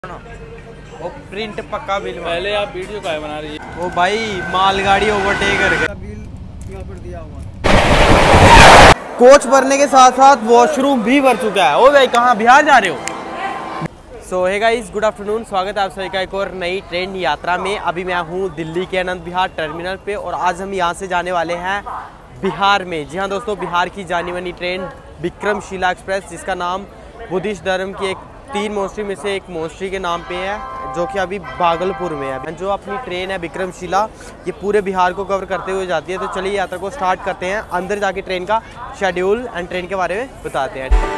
वो प्रिंट पक्का बिल पहले आप वीडियो का बना रही है। वो भाई मालगाड़ी ओवरटेक कर गया। बिल यहाँ पर दिया हुआ। कोच भरने के साथ साथ वॉशरूम भी भर चुका है। ओ भाई कहाँ बिहार जा रहे हो? So hey guys, good afternoon. स्वागत है आप सभी का एक और नई ट्रेन यात्रा में। अभी मैं हूँ दिल्ली के आनंद विहार टर्मिनल पे और आज हम यहाँ से जाने वाले हैं बिहार में। जी हाँ दोस्तों, बिहार की जानी मानी ट्रेन विक्रमशिला एक्सप्रेस, जिसका नाम बुद्धिस्ट धर्म की एक 3 मोस्ट्री में से एक मोस्ट्री के नाम पे है, जो कि अभी भागलपुर में है। जो अपनी ट्रेन है विक्रमशिला, ये पूरे बिहार को कवर करते हुए जाती है। तो चलिए यात्रा को स्टार्ट करते हैं। अंदर जाके ट्रेन का शेड्यूल एंड ट्रेन के बारे में बताते हैं।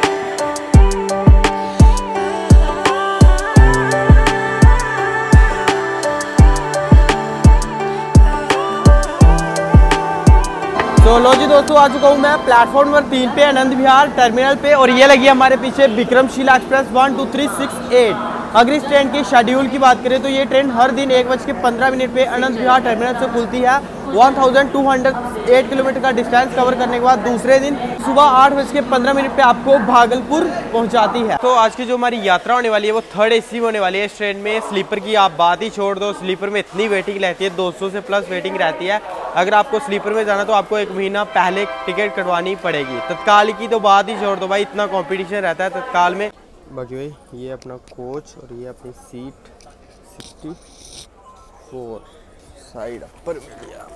तो लो जी दोस्तों, आ चुका हूँ मैं प्लेटफॉर्म नंबर 3 पे आनंद विहार टर्मिनल पे, और ये लगी हमारे पीछे विक्रमशिला एक्सप्रेस 1 2 3 6 8। अगर इस ट्रेन के शेड्यूल की बात करें तो ये ट्रेन हर दिन 1:15 पे आनंद विहार टर्मिनल से खुलती है। 1208 किलोमीटर का डिस्टेंस कवर करने के बाद दूसरे दिन सुबह 8:15 पे आपको भागलपुर पहुंचाती है। तो आज की जो हमारी यात्रा होने वाली है वो 3rd AC में होने वाली है। इस ट्रेन में स्लीपर की आप बात ही छोड़ दो, स्लीपर में इतनी वेटिंग रहती है, 200 से प्लस वेटिंग रहती है। अगर आपको स्लीपर में जाना तो आपको 1 महीना पहले टिकट कटवानी पड़ेगी। तत्काल की तो बात ही छोड़ दो भाई, इतना कंपटीशन रहता है तत्काल में। बाकी भाई ये अपना कोच और ये अपनी सीट 64 साइड अपर में लिया।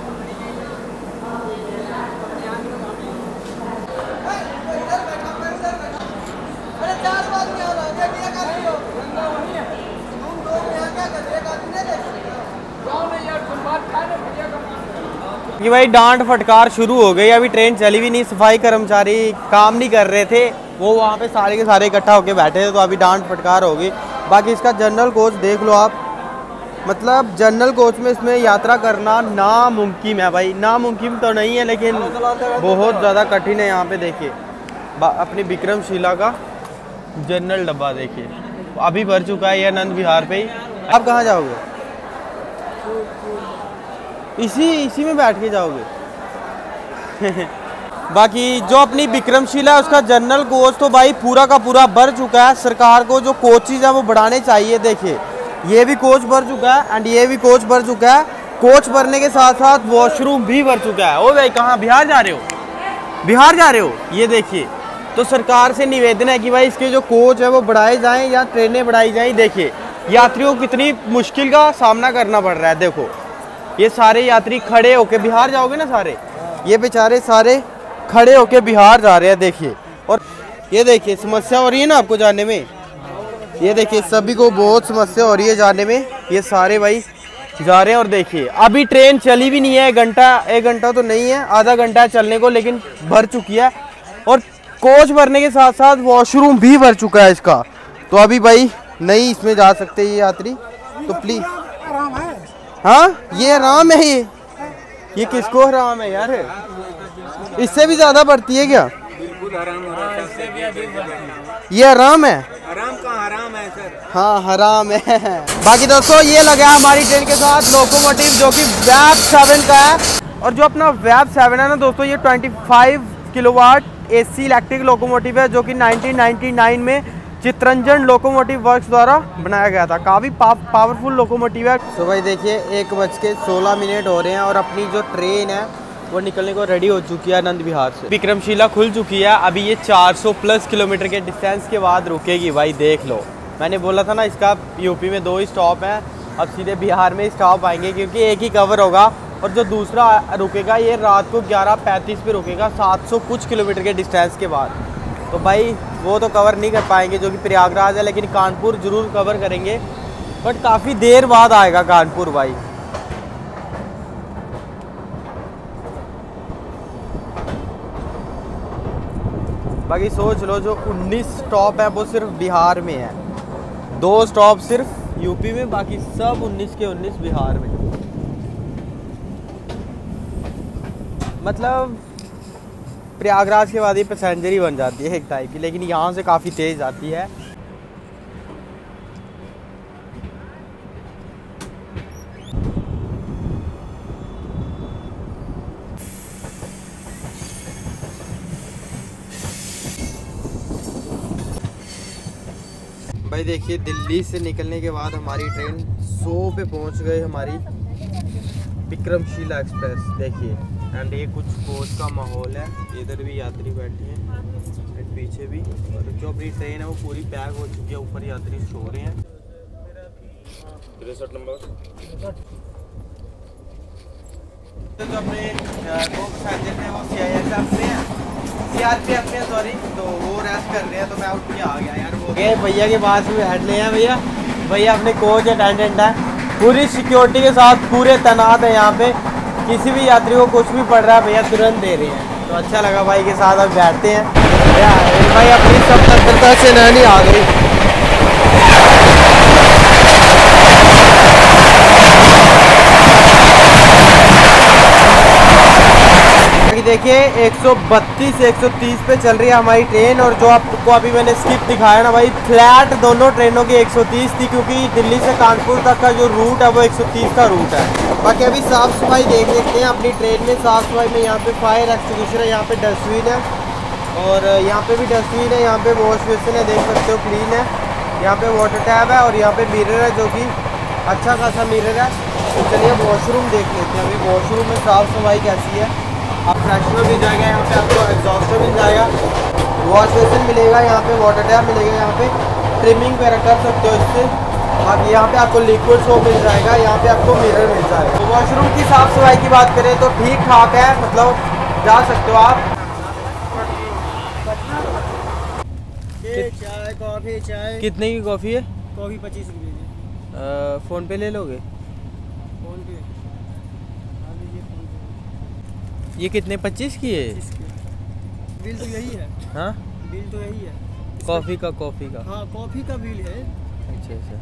कि भाई डांट फटकार शुरू हो गई। अभी ट्रेन चली भी नहीं, सफाई कर्मचारी काम नहीं कर रहे थे, वो वहाँ पे सारे के सारे इकट्ठा होके बैठे थे, तो अभी डांट फटकार होगी। बाकी इसका जनरल कोच देख लो आप, मतलब जनरल कोच में इसमें यात्रा करना नामुमकिन है भाई। नामुमकिन तो नहीं है लेकिन बहुत ज़्यादा कठिन है। यहाँ पे देखिए अपनी विक्रमशिला का जनरल डब्बा देखिए, अभी भर चुका है ये आनंद विहार पे ही। आप कहाँ जाओगे? इसी में बैठ के जाओगे। बाकी जो अपनी विक्रमशिला है उसका जनरल कोच तो भाई पूरा का पूरा भर चुका है। सरकार को जो कोचेज है वो बढ़ाने चाहिए। देखिए ये भी कोच भर चुका है एंड ये भी कोच भर चुका है। कोच भरने के साथ साथ वॉशरूम भी भर चुका है। ओ भाई कहाँ बिहार जा रहे हो? बिहार जा रहे हो? ये देखिए, तो सरकार से निवेदन है कि भाई इसके जो कोच है वो बढ़ाए जाएँ या ट्रेनें बढ़ाई जाएँ। देखिए यात्रियों को कितनी मुश्किल का सामना करना पड़ रहा है। देखो ये सारे यात्री खड़े होके बिहार जाओगे ना, सारे ये बेचारे सारे खड़े होके बिहार जा रहे हैं। देखिए, और ये देखिए समस्या हो रही है ना आपको जाने में। ये देखिए सभी को बहुत समस्या हो रही है जाने में। ये सारे भाई जा रहे हैं और देखिए अभी ट्रेन चली भी नहीं है। 1 घंटा तो नहीं है, आधा घंटा है चलने को, लेकिन भर चुकी है। और कोच भरने के साथ साथ वॉशरूम भी भर चुका है इसका। तो अभी भाई नहीं इसमें जा सकते ये यात्री, तो प्लीज। हाँ ये आराम है। ये किसको आराम है यार? इससे भी ज्यादा बढ़ती है क्या? बिल्कुल हराम है। ये आराम है? हराम का हराम है सर। हाँ हराम है। बाकी दोस्तों ये लगा हमारी ट्रेन के साथ लोकोमोटिव, जो कि वैब 7 का है। और जो अपना वैब 7 है ना दोस्तों, ये 25 किलोवाट AC इलेक्ट्रिक लोकोमोटिव है, जो कि 1999 में चित्रंजन लोकोमोटिव वर्क्स द्वारा बनाया गया था। काफ़ी पावरफुल लोकोमोटिव है। तो भाई देखिए 1:16 हो रहे हैं और अपनी जो ट्रेन है वो निकलने को रेडी हो चुकी है आनंद विहार से। विक्रमशिला खुल चुकी है। अभी ये 400 प्लस किलोमीटर के डिस्टेंस के बाद रुकेगी। भाई देख लो, मैंने बोला था ना इसका यूपी में 2 ही स्टॉप हैं, अब सीधे बिहार में स्टॉप आएंगे क्योंकि एक ही कवर होगा। और जो दूसरा रुकेगा ये रात को 11:35 पे रुकेगा, 700 कुछ किलोमीटर के डिस्टेंस के बाद। तो भाई वो तो कवर नहीं कर पाएंगे जो कि प्रयागराज है, लेकिन कानपुर जरूर कवर करेंगे, बट काफ़ी देर बाद आएगा कानपुर भाई। बाकी सोच लो जो 19 स्टॉप है वो सिर्फ बिहार में है, 2 स्टॉप सिर्फ यूपी में, बाकी सब 19 के 19 बिहार में। मतलब प्रयागराज के बाद ये पैसेंजर ही बन जाती है एक टाइप की, लेकिन यहाँ से काफ़ी तेज़ आती है। भाई देखिए दिल्ली से निकलने के बाद हमारी ट्रेन 100 पे पहुंच गई, हमारी विक्रमशिला एक्सप्रेस। देखिए एंड ये कुछ कोच का माहौल है, इधर भी यात्री बैठे हैं एंड पीछे भी, और जो अपनी ट्रेन है वो पूरी पैक हो चुकी है, ऊपर यात्री सो रहे हैं। 63 नंबर तो जो अपने दो पैसेंजर थे वो सीआरपीएफ में सॉरी, तो वो रेस्ट कर रहे हैं, तो मैं उठ के आ गया यार। वो गए भैया के पास में हेड ले हैं, भैया अपने कोच अटेंडेंट है, पूरी सिक्योरिटी के साथ पूरे तैनात है यहाँ पे, किसी भी यात्री को कुछ भी पड़ रहा है भैया तुरंत दे रहे हैं। तो अच्छा लगा भाई के साथ अब बैठते हैं। भाई अपनी स्वतंत्रता सेनानी आ गई। देखिए 132 से 130 पे चल रही है हमारी ट्रेन, और जो आपको अभी मैंने स्किप दिखाया ना भाई, फ्लैट दोनों ट्रेनों की 130 थी, क्योंकि दिल्ली से कानपुर तक का जो रूट है वो 130 का रूट है। बाकी अभी साफ़ सफाई देख लेते हैं अपनी ट्रेन में। साफ़ सफाई में यहाँ पे फायर एक्सटिंग्विशर है, यहाँ पे डस्टबिन है, और यहाँ पे भी डस्टबिन है, यहाँ पे वॉश बेसिन है, देख सकते हो क्लीन है, यहाँ पे वाटर टैब है, और यहाँ पे मिरर है जो कि अच्छा खासा मिरर है। तो चलिए वॉशरूम देख लेते हैं अभी वॉशरूम में साफ़ सफाई कैसी है। आप फ्रेशनर मिल जाएगा यहाँ पे, आपको एग्जॉस्टर मिल जाएगा, वॉश बेसिन मिलेगा, यहाँ पे वाटर टैप मिलेगा, यहाँ पे ट्रिमिंग वगैरह कर सकते हो इससे। बाकी यहाँ पे आपको लिक्विड सोप मिल जाएगा, यहाँ पे आपको मिरर मिल जाएगा। तो वॉशरूम की साफ़ सफाई की बात करें तो ठीक ठाक है, मतलब जा सकते हो आप। चाय कॉफ़ी चाय कितने की कॉफ़ी है? कॉफ़ी 25 रुपये की। फ़ोन पे ले लोगे? फोन पे ये कितने 25 की है? बिल तो यही है। हाँ बिल तो यही है कॉफ़ी का हाँ कॉफ़ी का बिल है। अच्छा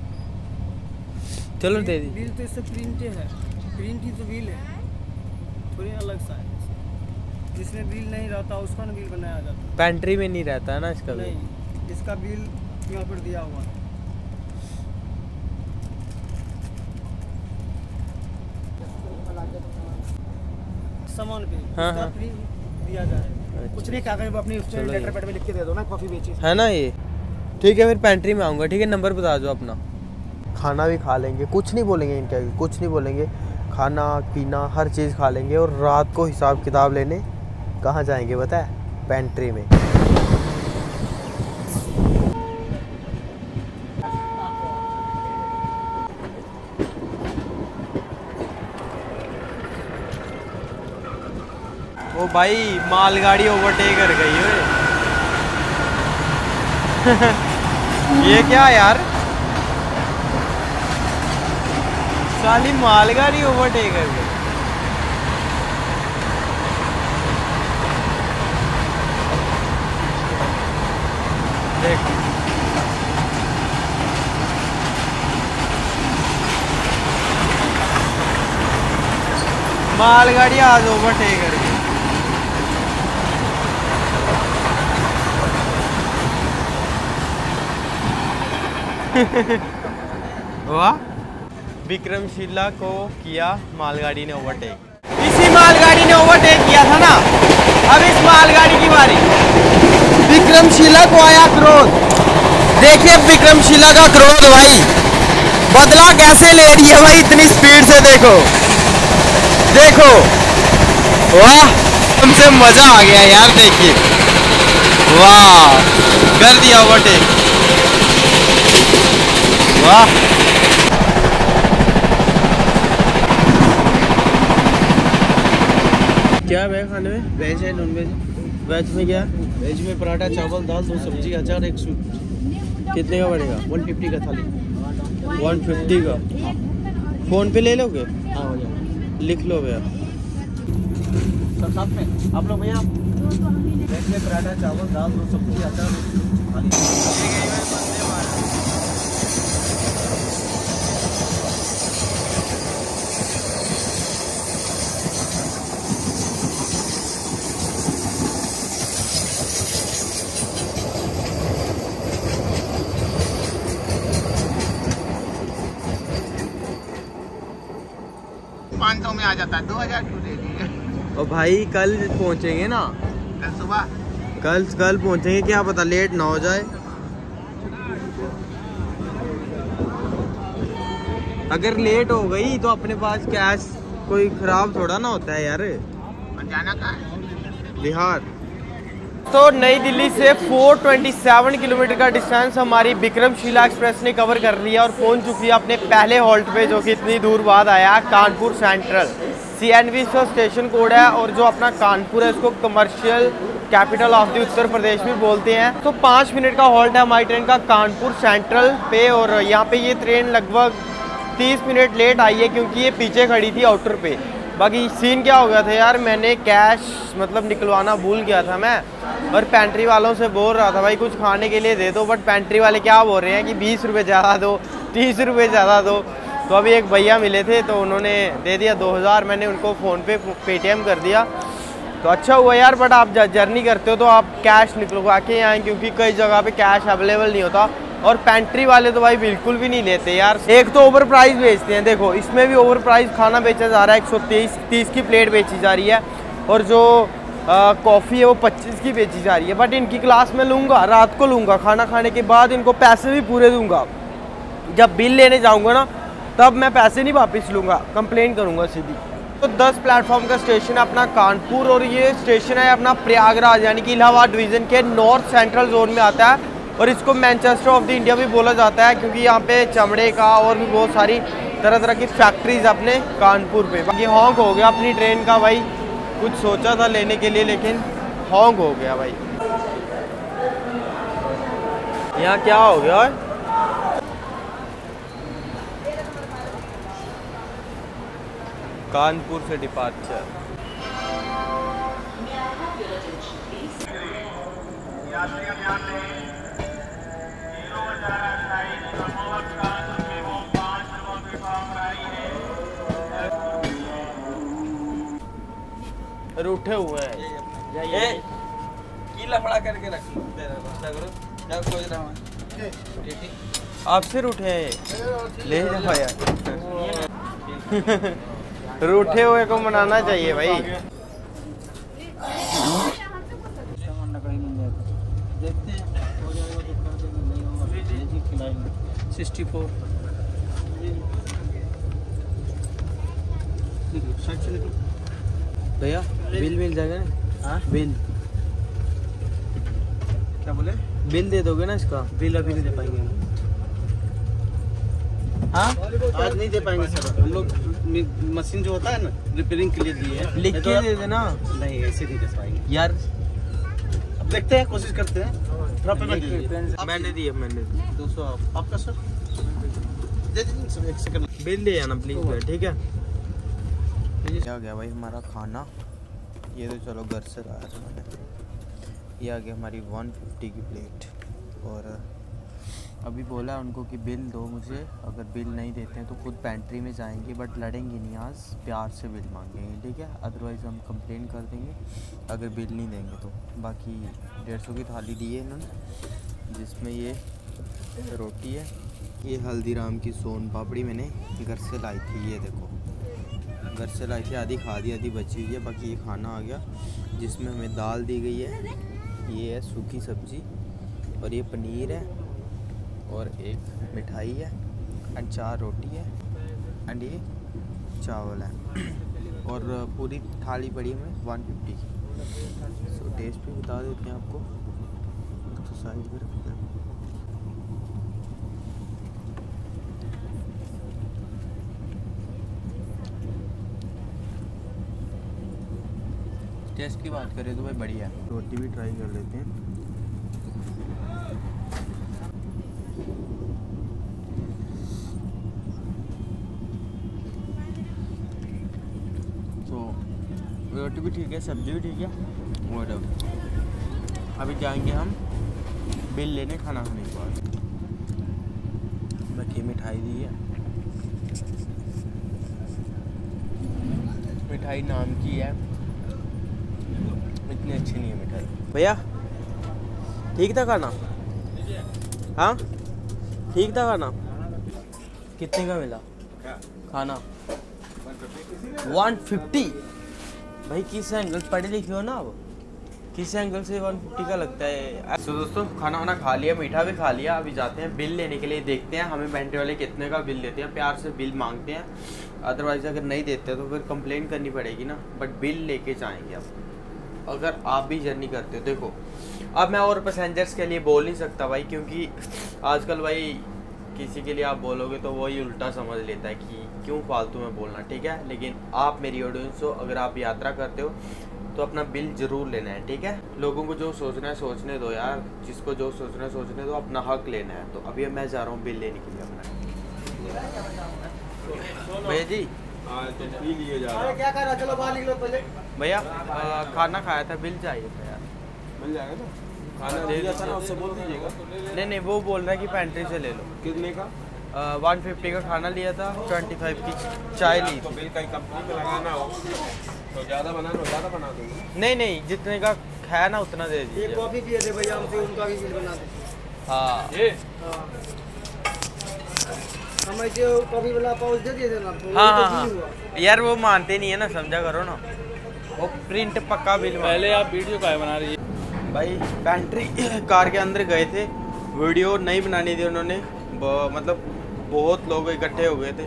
चलो दे दी। बिल तो इससे प्रिंट है, प्रिंट ही तो बिल है, थोड़ी अलग सा है। जिसमें बिल नहीं रहता उसका ना बिल बनाया जाता, पेंट्री में नहीं रहता है ना इसका बिल? नहीं, इसका बिल यहाँ पर दिया हुआ है। सामान पे हाँ प्रिंट दिया जाए, कुछ नहीं कागज में अपनी उसमें लेटर पैड में लिख के दे दो ना, कॉफ़ी बेची है ना ये। ठीक है फिर पेंट्री में आऊँगा, ठीक है नंबर बता दो अपना। खाना भी खा लेंगे, कुछ नहीं बोलेंगे इनके आगे, कुछ नहीं बोलेंगे, खाना पीना हर चीज़ खा लेंगे, और रात को हिसाब किताब लेने कहाँ जाएंगे पता है? पेंट्री में। ओ भाई मालगाड़ी ओवरटेक कर गई है। ये क्या यार, साली मालगाड़ी ओवरटेक कर गई। देख मालगाड़ी आज ओवरटेक कर गई। वाह, विक्रमशिला को किया मालगाड़ी ने ओवरटेक। इसी मालगाड़ी ने ओवरटेक किया था ना, अब इस मालगाड़ी की बारी। विक्रमशिला को आया क्रोध। देखिए विक्रमशिला का क्रोध भाई, बदला कैसे ले रही है भाई इतनी स्पीड से। देखो देखो, वाह हमसे मजा आ गया यार। देखिए वाह, कर दिया ओवरटेक, वाह। क्या है खाने में? वेज है नॉन वेज? वेज में क्या? वेज में पराठा चावल दाल 2 सब्जी अचार 1 स्वीट। कितने का पड़ेगा? 150 का थाली। 150 का। फ़ोन पे ले लोगे? हाँ हो जाएगा, लिख लो भैया। सब साथ में आप लोग भैया। वेज में पराठा चावल दाल 2 सब्जी अचार 1 थाली। में आ जाता है, 2000 क्यों दे दीजिए। और भाई कल पहुंचेंगे ना, कल सुबह कल पहुंचेंगे, क्या पता लेट ना हो जाए। अगर लेट हो गई तो अपने पास कैश कोई खराब थोड़ा ना होता है यार। जाना कहाँ है? बिहार। तो नई दिल्ली से 427 किलोमीटर का डिस्टेंस हमारी विक्रमशिला एक्सप्रेस ने कवर कर लिया और पहुंच चुकी है अपने पहले हॉल्ट पे, जो कि इतनी दूर बाद आया, कानपुर सेंट्रल। CNV इसका स्टेशन कोड है और जो अपना कानपुर है उसको commercial capital of the Uttar Pradesh भी बोलते हैं। तो 5 मिनट का हॉल्ट है हमारी ट्रेन का कानपुर सेंट्रल पे और यहाँ पे ये ट्रेन लगभग 30 मिनट लेट आई है क्योंकि ये पीछे खड़ी थी आउटर पे। बाकी सीन क्या हो गया था यार, मैंने कैश मतलब निकलवाना भूल गया था मैं, और पेंट्री वालों से बोल रहा था भाई कुछ खाने के लिए दे दो, बट पेंट्री वाले क्या बोल रहे हैं कि 20 रुपये ज़्यादा दो, 30 रुपये ज़्यादा दो। तो अभी एक भैया मिले थे तो उन्होंने दे दिया 2000, मैंने उनको फ़ोन पे पेटीएम कर दिया। तो अच्छा हुआ यार, बट आप जर्नी करते हो तो आप कैश निकलवा के आएँ क्योंकि कई जगह पे कैश अवेलेबल नहीं होता, और पेंट्री वाले तो भाई बिल्कुल भी नहीं लेते यार। एक तो ओवर प्राइस बेचते हैं, देखो इसमें भी ओवर प्राइस खाना बेचा जा रहा है, 130 की प्लेट बेची जा रही है, और जो कॉफ़ी है वो 25 की बेची जा रही है। बट इनकी क्लास में लूँगा, रात को लूँगा, खाना खाने के बाद इनको पैसे भी पूरे दूँगा। जब बिल लेने जाऊँगा ना तब मैं पैसे नहीं वापस लूँगा, कंप्लेन करूँगा सीधी। तो 10 प्लेटफॉर्म का स्टेशन है अपना कानपुर, और ये स्टेशन है अपना प्रयागराज यानी कि इलाहाबाद डिवीज़न के नॉर्थ सेंट्रल जोन में आता है, और इसको मैनचेस्टर ऑफ द इंडिया भी बोला जाता है क्योंकि यहाँ पे चमड़े का और भी बहुत सारी तरह तरह की फैक्ट्रीज अपने कानपुर पे। ये हॉन्क हो गया अपनी ट्रेन का भाई, कुछ सोचा था लेने के लिए लेकिन हॉन्क हो गया भाई। यहाँ क्या हो गया है? कानपुर से डिपार्चर। रूठे हुए हैं, लफड़ा करके रख सोच रहा हूँ आपसे रूठे हैं, ले जाओ यार। रूठे हुए को मनाना चाहिए भाई। देखते हैं 64 भैया बिल मिल जाएगा ना? हाँ बिल, क्या बोले? बिल दे दोगे ना इसका? बिल अभी नहीं दे पाएंगे। हाँ आज नहीं दे पाएंगे सर, हम लोग मशीन जो होता है ना रिपेयरिंग के लिए दिए है, लिख के दे देना। नहीं ऐसे नहीं दे पाएंगे यार, अब देखते हैं, कोशिश करते हैं। थोड़ा पेमेंट दीजिए। मैंने दिया, मैंने 200 आपका सर दे दीजिए सर, 1 सेकंड बिल दे आना प्लीज, ठीक है। क्या गया भाई हमारा खाना, ये तो चलो घर से लाया था मैंने। ये आ गया हमारी 150 की प्लेट, और अभी बोला उनको कि बिल दो मुझे, अगर बिल नहीं देते हैं तो खुद पेंट्री में जाएंगे, बट लड़ेंगे नहीं, आज प्यार से बिल मांगेंगे, ठीक है, अदरवाइज़ हम कंप्लेन कर देंगे अगर बिल नहीं देंगे तो। बाकी 150 की थाली दी है इन्होंने, जिसमें ये रोटी है, ये हल्दीराम की सोन पापड़ी मैंने घर से लाई थी, ये देखो घर से लाई थी, आधी खा दी आधी बची हुई है। बाकी ये खाना आ गया जिसमें हमें दाल दी गई है, ये है सूखी सब्जी, और ये पनीर है, और एक मिठाई है, एंड 4 रोटी है, एंड ये चावल है, और पूरी थाली पड़ी है हमें 150 की। सो टेस्ट भी बता देते हैं आपको, तो साइड में रखते हैं। टेस्ट की बात करें तो भाई बढ़िया है। रोटी भी ट्राई कर लेते हैं। तो रोटी भी ठीक है, सब्जी भी ठीक है, वट अभी जाएंगे हम बिल लेने खाना खाने के बाद। बाकी मिठाई दी है, मिठाई नाम की है, इतनी अच्छी नहीं है मिठाई। भैया ठीक था खाना? हाँ ठीक था खाना? कितने का मिला खाना? 150। भाई किस एंगल, पढ़े लिखे हो ना आप? किस एंगल से 150 का लगता है। तो दोस्तों खाना वाना खा लिया, मीठा भी खा लिया, अभी जाते हैं बिल लेने के लिए। देखते हैं हमें पेंट्री वाले कितने का बिल देते हैं, प्यार से बिल मांगते हैं, अदरवाइज़ अगर नहीं देते तो फिर कंप्लेंट करनी पड़ेगी ना। बट बिल लेके जाएंगे अब, अगर आप भी जर्नी करते हो। देखो अब मैं और पैसेंजर्स के लिए बोल नहीं सकता भाई, क्योंकि आजकल भाई किसी के लिए आप बोलोगे तो वही उल्टा समझ लेता है कि क्यों फालतू में बोलना, ठीक है। लेकिन आप मेरी ऑडियंस हो, अगर आप यात्रा करते हो तो अपना बिल ज़रूर लेना है, ठीक है। लोगों को जो सोचना है सोचने दो यार, जिसको जो सोचना है सोचने दो, अपना हक लेना है। तो अभी मैं जा रहा हूँ बिल लेने के लिए अपना। भैया जी क्या कर रहा, चलो बाहर निकलो पहले। भैया खाना खाया था, बिल चाहिए था यार। मिल जाएगा ना, खाना दिया था ना, उससे बोल दीजिएगा। नहीं वो बोल रहा है कि पेंट्री से ले लो। कितने का? 150 का खाना लिया था, 25 की चाय ली तो थी। बिल कहीं कंपनी में लगाना हो तो ज़्यादा बनाना हो, ज़्यादा बना दूँगा। नहीं जितने का है ना उतना दे दीजिए। एक कॉफी पिए थे भैया हमसे, उनका भी बिल बना दे। हाँ हम ऐसे कॉफी वाला पाउच दे दिए थे ना आपको, हाँ यार वो मानते नहीं है ना, समझा करो ना, वो प्रिंट पक्का बिल। पहले आप वीडियो का बना रही है भाई पेंट्री कार के अंदर गए थे, वीडियो नहीं बनानी थी उन्होंने, मतलब बहुत लोग इकट्ठे हो गए थे,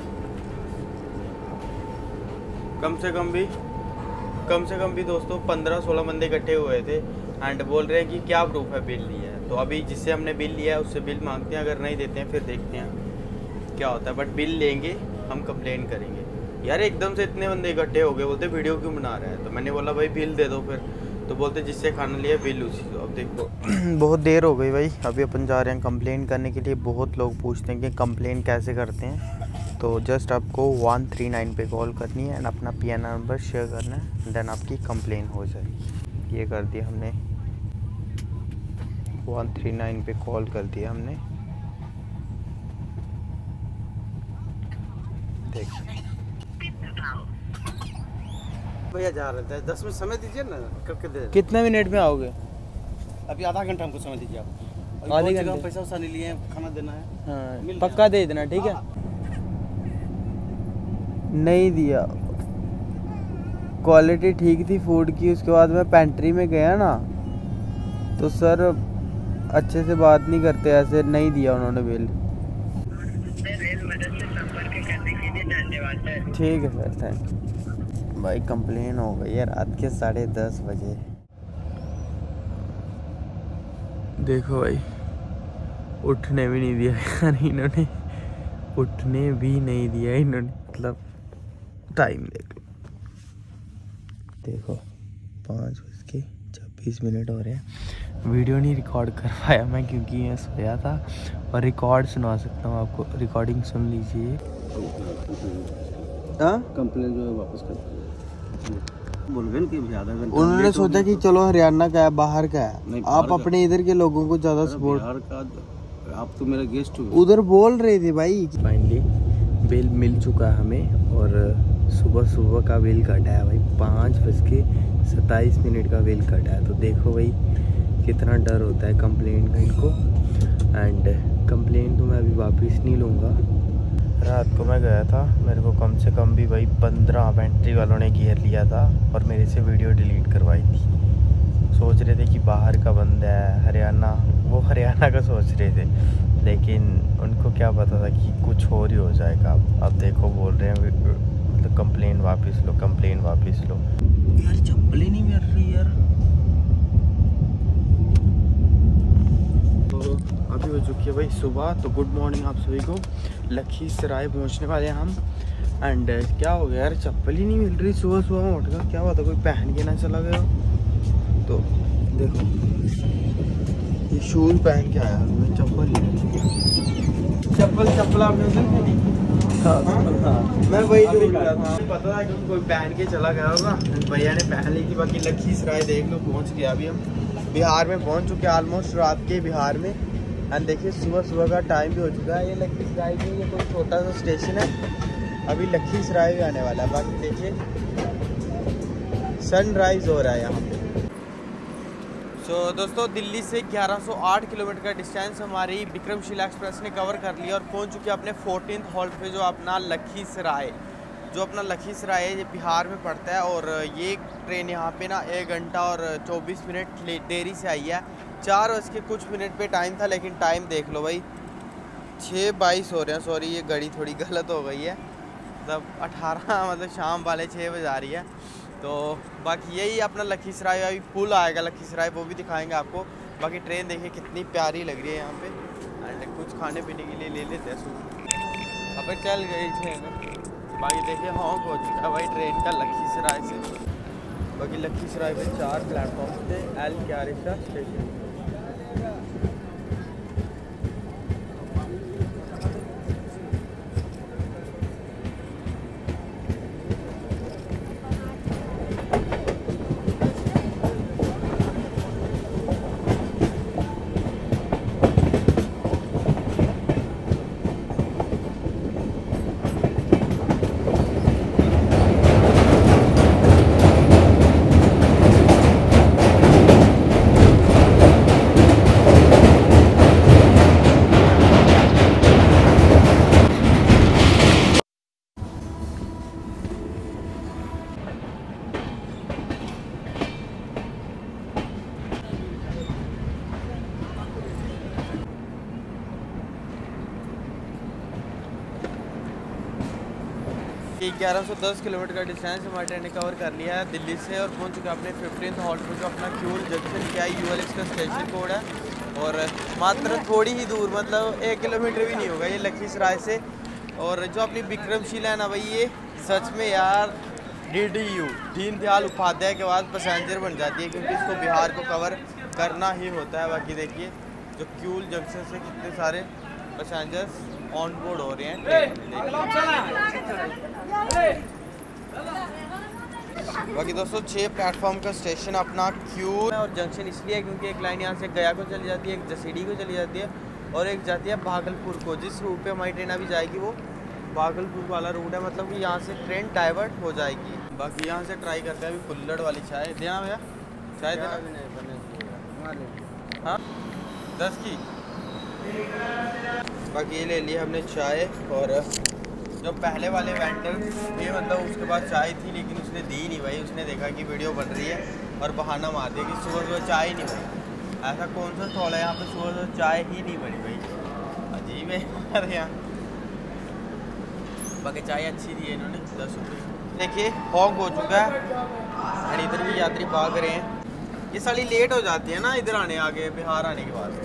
कम से कम भी दोस्तों 15-16 बंदे इकट्ठे हुए थे। एंड बोल रहे हैं कि क्या प्रूफ है बिल लिया है। तो अभी जिससे हमने बिल लिया है उससे बिल मांगते हैं, अगर नहीं देते हैं फिर देखते हैं क्या होता है। बट बिल लेंगे, हम कंप्लेन करेंगे। यार एकदम से इतने बंदे इकट्ठे हो गए, बोलते वीडियो क्यों बना रहे हैं। तो मैंने बोला भाई बिल दे दो फिर, तो बोलते जिससे खाना लिया बिल उसी दो। अब देखो बहुत देर हो गई भाई, अभी अपन जा रहे हैं कंप्लेन करने के लिए। बहुत लोग पूछते हैं कि कंप्लेन कैसे करते हैं, तो जस्ट आपको 139 पे कॉल करनी है एंड अपना PN नंबर शेयर करना है, देन आपकी कंप्लेन हो जाएगी। ये कर दिया हमने, 139 पे कॉल कर दिया हमने। देख भैया जा रहे थे, 10 मिनट समय दीजिए ना, करके दे। कितने मिनट में आओगे? अभी आधा घंटा हमको समय दीजिए आप। आधे घंटे? पैसा वैसा नहीं लिए, खाना देना है। हाँ पक्का दे देना, ठीक है। नहीं दिया, क्वालिटी ठीक थी फूड की। उसके बाद मैं पेंट्री में गया ना, तो सर अच्छे से बात नहीं करते, ऐसे नहीं दिया उन्होंने बिल। ठीक है सर, थैंक यू। भाई कंप्लेन हो गई है रात के 10:30 बजे। देखो भाई उठने भी नहीं दिया यार इन्होंने, उठने भी नहीं दिया इन्होंने। मतलब टाइम देखो 5:26 हो रहे हैं। वीडियो नहीं रिकॉर्ड कर पाया मैं, क्योंकि मैं सोया था। और रिकॉर्ड सुना सकता हूँ आपको, रिकॉर्डिंग सुन लीजिए। हाँ कंप्लेन जो है वापस कर बोल रहे कि ज़्यादा घंटा उन्होंने सोचा कि चलो हरियाणा का है, बाहर का है, आप अपने इधर के लोगों को ज़्यादा सपोर्ट। बिहार का आप तो मेरा गेस्ट हो, उधर बोल रहे थे भाई। फाइनली बिल मिल चुका है हमें, और सुबह का बिल कटा है भाई, 5:27 का बिल कटा है। तो देखो भाई कितना डर होता है कंप्लेन का इनको। एंड कंप्लेन तो मैं अभी वापस नहीं लूँगा। रात को मैं गया था, मेरे को कम से कम भी भाई 15 पेंट्री वालों ने घेर लिया था और मेरे से वीडियो डिलीट करवाई थी। सोच रहे थे कि बाहर का बंदा है, हरियाणा, वो हरियाणा का सोच रहे थे, लेकिन उनको क्या पता था कि कुछ और ही हो जाएगा। अब देखो बोल रहे हैं मतलब कंप्लेन वापस लो, कंप्लेन वापस लो। यार चप्पल ही नहीं मिल रही यार। तो अभी हो चुकी है भाई सुबह। तो गुड मॉर्निंग आप सभी को। लखीसराय पहुंचने वाले हैं हम। एंड क्या हो गया यार, चप्पल ही नहीं मिल रही। सुबह में उठ कर क्या बात है, कोई पहन के ना चला गया। तो देखो ये शूज पहन के आया, मैं चप्पल आपने उधर से ली? हाँ मैं वही ढूंढ रहा था, पता था कि कोई पहन के चला गया होगा, भैया ने पहन ली थी। बाकी लखीसराय देख लो पहुंच गया। अभी हम बिहार में पहुंच चुके हैं, ऑलमोस्ट रात के बिहार में। एंड देखिए सुबह का टाइम भी हो चुका है। ये लखीसराय की ये कोई छोटा सा स्टेशन है, अभी लखीसराय भी आने वाला है। बाकी देखिए सनराइज हो रहा है यहाँ पे। सो दोस्तों दिल्ली से 1108 किलोमीटर का डिस्टेंस हमारी विक्रमशिला एक्सप्रेस ने कवर कर लिया और पहुंच चुके हैं अपने 14th हॉल्ट पे, जो अपना लखीसराय, जो अपना लखीसराय है ये बिहार में पड़ता है। और ये ट्रेन यहाँ पे ना 1 घंटा और 24 मिनट देरी से आई है। 4 बज के कुछ मिनट पे टाइम था, लेकिन टाइम देख लो भाई 6:22 हो रहे हैं। सॉरी ये घड़ी थोड़ी गलत हो गई है, मतलब 18 मतलब शाम वाले 6 बजे आ रही है। तो बाकी यही अपना लखीसराय अभी पुल आएगा लखीसराय, वो भी दिखाएंगे आपको। बाकी ट्रेन देखिए कितनी प्यारी लग रही है यहाँ पे। एंड कुछ खाने पीने के लिए ले लेते हैं सूप। अब चल गई ट्रेन। बाकी देखिए हॉन्क हो चुका है भाई ट्रेन का लखीसराय से। बाकी लखीसराय में 4 प्लेटफॉर्म थे, एल क्यारिशा स्टेशन। कि 1110 किलोमीटर का डिस्टेंस हमारी ट्रेन ने कवर कर लिया है दिल्ली से, और पहुंच चुका अपने 15th हॉल्ट पर जो अपना क्यूल जंक्शन क्या ULX का स्टेशन कोड है। और मात्र थोड़ी ही दूर, मतलब 1 किलोमीटर भी नहीं होगा ये लखीसराय से। और जो अपनी विक्रमशिला है ना भाई, ये सच में यार DDU दीनदयाल उपाध्याय के बाद पैसेंजर बन जाती है, क्योंकि इसको बिहार को कवर करना ही होता है। बाकी देखिए जो क्यूल जंक्शन से कितने सारे पैसेंजर्स ऑन बोर्ड हो रहे हैं। बाकी दोस्तों 6 प्लेटफॉर्म का स्टेशन अपना क्यूल है। और जंक्शन इसलिए है क्योंकि एक लाइन यहाँ से गया को चली जाती है, एक जसीडी को चली जाती है, और एक जाती है भागलपुर को। जिस रूट पे हमारी ट्रेन अभी जाएगी वो भागलपुर वाला रूट है, मतलब कि यहाँ से ट्रेन डाइवर्ट हो जाएगी। बाकी यहाँ से ट्राई करते हैं अभी कुल्हड़ वाली चाय देना भैया, चाय देना। हाँ 10 की। बाकी ये ले लिया हमने चाय। और जो पहले वाले वेंडर ये मतलब उसके पास चाय थी, लेकिन उसने दी नहीं भाई। उसने देखा कि वीडियो बन रही है और बहाना मार दिया कि सुबह सुबह चाय नहीं बनी। ऐसा कौन सा स्टॉल है यहाँ पे सुबह सुबह चाय ही नहीं बनी भाई, अजीब है। अरे यहाँ बाकी चाय अच्छी दी है इन्होंने 10 रुपये। देखिए हॉक हो चुका है और इधर भी यात्री भाग रहे हैं। ये साली लेट हो जाती है ना इधर आने, आगे बिहार आने के बाद।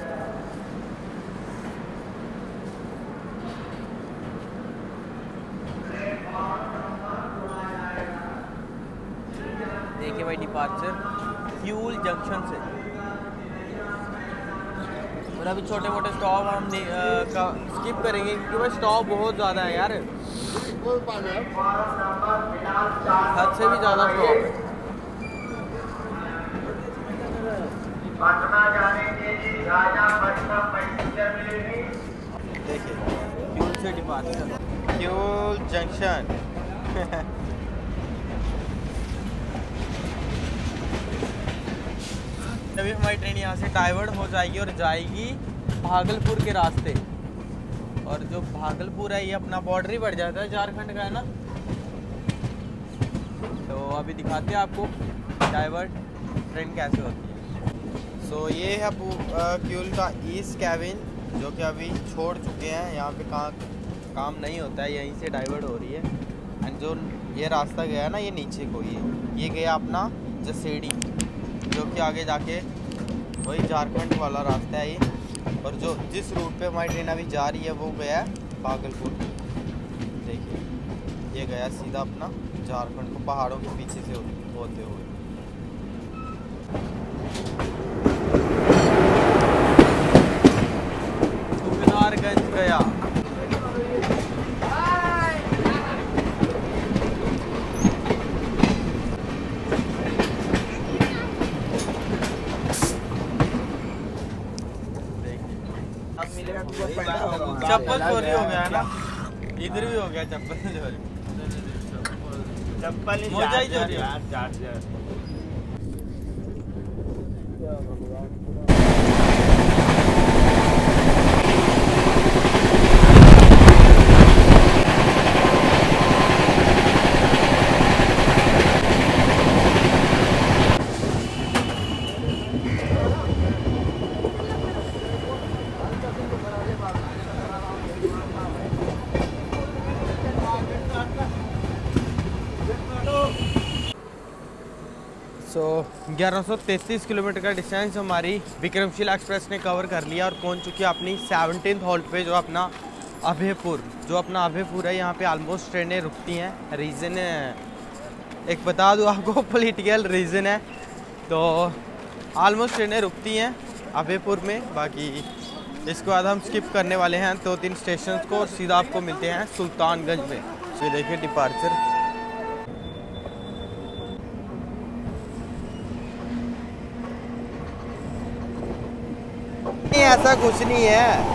देखिए भाई डिपार्चर क्यूल जंक्शन से। और अभी छोटे मोटे स्टॉप हम स्किप करेंगे क्योंकि भाई स्टॉप बहुत ज़्यादा है यार, हद से भी ज़्यादा स्टॉप है। देखिए क्यूल से डिपार्चर क्यूल जंक्शन। अभी हमारी ट्रेन यहाँ से डाइवर्ट हो जाएगी और जाएगी भागलपुर के रास्ते। और जो भागलपुर है ये अपना बॉर्डर ही बढ़ जाता है, झारखंड का है ना। तो अभी दिखाते हैं आपको डाइवर्ट ट्रेन कैसे होती है। सो ये है क्यूल का ईस्ट कैबिन, जो कि अभी छोड़ चुके हैं। यहाँ पे काम नहीं होता है, यहीं से डाइवर्ट हो रही है। एंड जो ये रास्ता गया है ना, ये नीचे को ये गया अपना जसेड़ी, जो कि आगे जाके वही झारखंड वाला रास्ता है ये। और जो जिस रूट पे हमारी ट्रेन अभी जा रही है वो गया है भागलपुर। देखिए ये गया सीधा अपना झारखंड को, पहाड़ों के पीछे से होते हुए। सुखनारगंज गया। चप्पल चोरी हो गया है ना, इधर भी हो गया चप्पल चोरी। चप्पल मोजा ही चोरी है। सो 1133 किलोमीटर का डिस्टेंस हमारी विक्रमशिला एक्सप्रेस ने कवर कर लिया और पहुंच चुकी है अपनी 17th हॉल्ट पे, जो अपना अभयपुर। जो अपना अभयपुर है, यहाँ पे ऑलमोस्ट ट्रेनें रुकती हैं। रीज़न एक बता दूँ आपको, पॉलिटिकल रीज़न है, तो ऑलमोस्ट ट्रेनें रुकती हैं अभयपुर में। बाकी इसके बाद हम स्किप करने वाले हैं 2-3 स्टेशन को और सीधा आपको मिलते हैं सुल्तानगंज में। तो देखिए डिपार्चर। ऐसा कुछ नहीं है।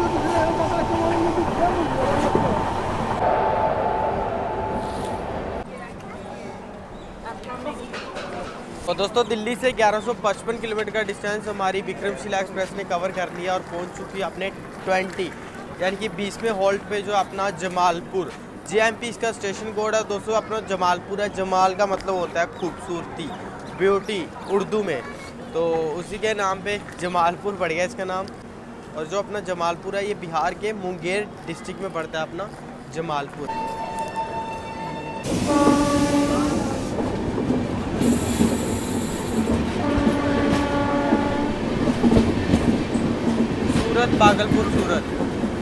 तो दोस्तों दिल्ली से 1155 किलोमीटर का डिस्टेंस हमारी विक्रमशिला एक्सप्रेस ने कवर कर लिया और पहुंच चुकी है अपने 20 यानी कि 20वें हॉल्ट पे, जो अपना जमालपुर। JMP इसका स्टेशन कोड है दोस्तों। अपना जमालपुर है। जमाल का मतलब होता है खूबसूरती, ब्यूटी उर्दू में, तो उसी के नाम पे जमालपुर पड़ गया इसका नाम। और जो अपना जमालपुर है ये बिहार के मुंगेर डिस्ट्रिक्ट में पड़ता है अपना जमालपुर। सूरत, भागलपुर, सूरत।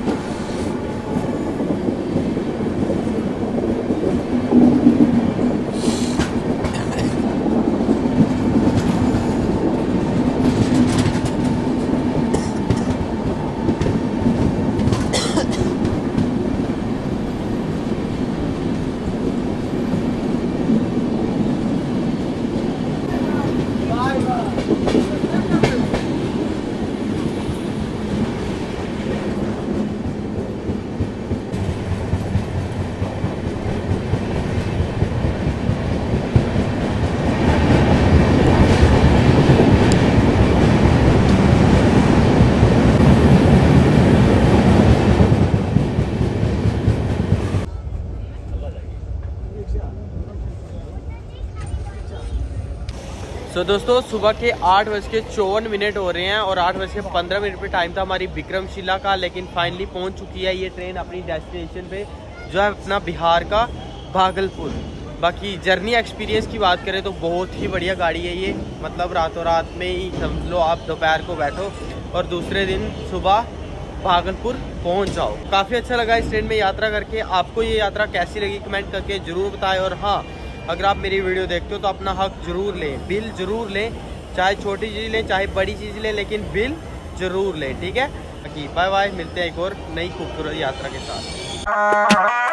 तो दोस्तों सुबह के 8:54 हो रहे हैं और 8:15 पे टाइम था हमारी विक्रमशिला का। लेकिन फाइनली पहुंच चुकी है ये ट्रेन अपनी डेस्टिनेशन पे, जो है अपना बिहार का भागलपुर। बाकी जर्नी एक्सपीरियंस की बात करें तो बहुत ही बढ़िया गाड़ी है ये। मतलब रातों रात में ही समझ लो आप दोपहर को बैठो और दूसरे दिन सुबह भागलपुर पहुंच जाओ। काफ़ी अच्छा लगा इस ट्रेन में यात्रा करके। आपको ये यात्रा कैसी लगी कमेंट करके ज़रूर बताएं। और हाँ, अगर आप मेरी वीडियो देखते हो तो अपना हक जरूर लें, बिल जरूर लें। चाहे छोटी चीज़ लें चाहे बड़ी चीज़ लें, लेकिन बिल जरूर लें, ठीक है। बाकी बाय बाय, मिलते हैं एक और नई खूबसूरत यात्रा के साथ।